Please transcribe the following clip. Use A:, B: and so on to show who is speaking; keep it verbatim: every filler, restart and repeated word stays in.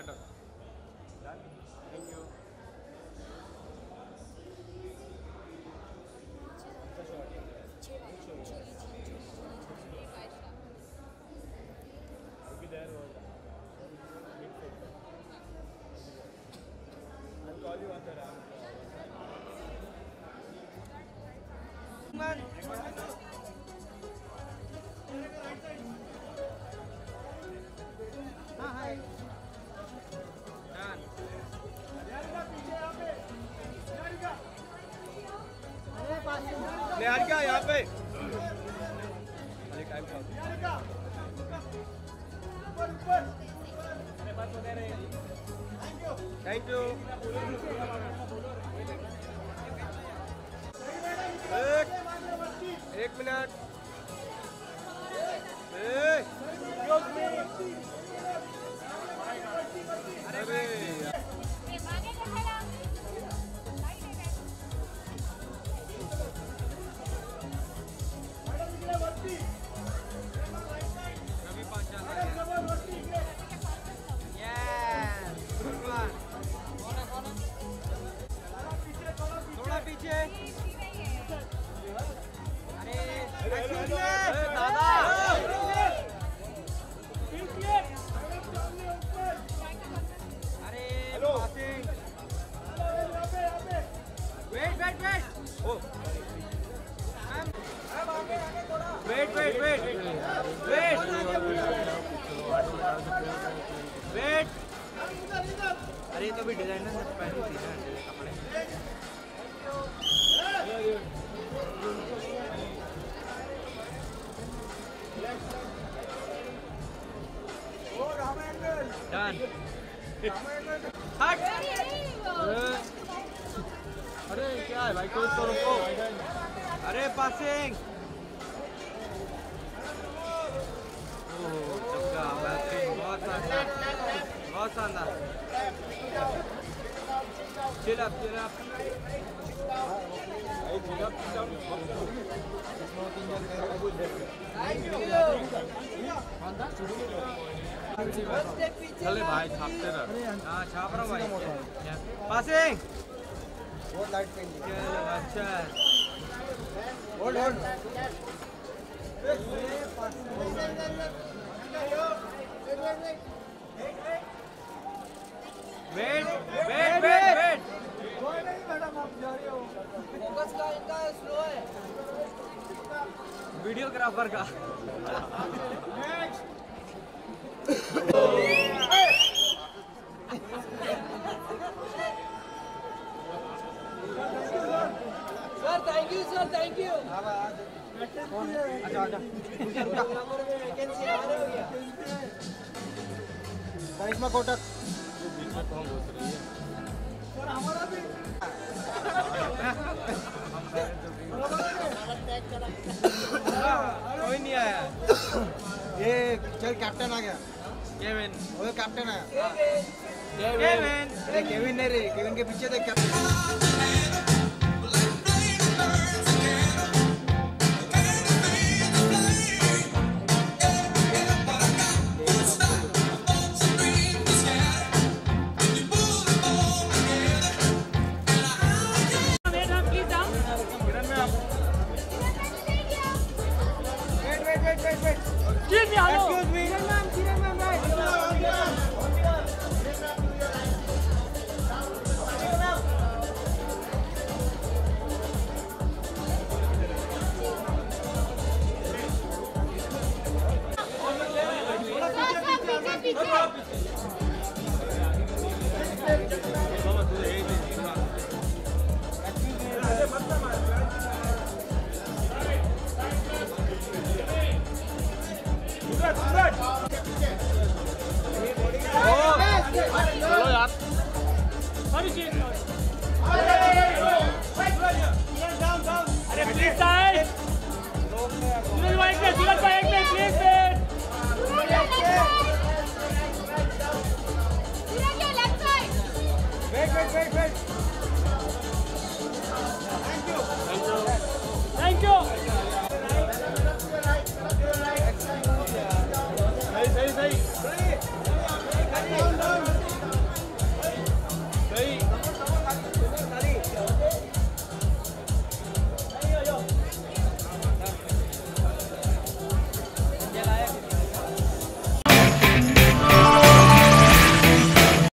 A: starter. Done. Thank you. There was I'll call you on the ramp.
B: हाँ हाय
A: निहारिका यहाँ पे अरे टाइम था थैंक यू एक एक मिनट अरे थोड़ा पीछे अरे दादा अरे वेट वेट वेट ओ wait wait wait wait wait अरे तो भी डिजाइनर ने पहनी थी ना कपड़े डन हट अरे क्या है भाई कोच तो रुको अरे पासिंग ओह चक्का बहुत शानदार बहुत शानदार चिल अप चिल अप चले भाई छापते रह हाँ छाप रहा भाई पासिंग
B: बहुत लाइट पेंट
A: अच्छा
B: hold hold
A: wait wait wait wait
B: focus का इनका स्लो है
A: वीडियोग्राफर का
B: sir thank you sir thank you
A: अच्छा अच्छा
B: वैकेंसी आ रही हो गया
A: करिश्मा कोटक बीच में कौन घुस रही है
B: सर हमारा भी
A: कोई नहीं आया
B: ये चल कैप्टन आ गया
A: केविन
B: वो कैप्टन आया
A: केविन
B: अरे केविन नहीं रे केविन के पीछे देख captain
A: Excuse me, hello. Excuse me. Kiran ma'am, Kiran ma'am, right. चलो यार अरे प्लीज साइड सूरज भाई के सूरज भाई एक minute please wait wait wait wait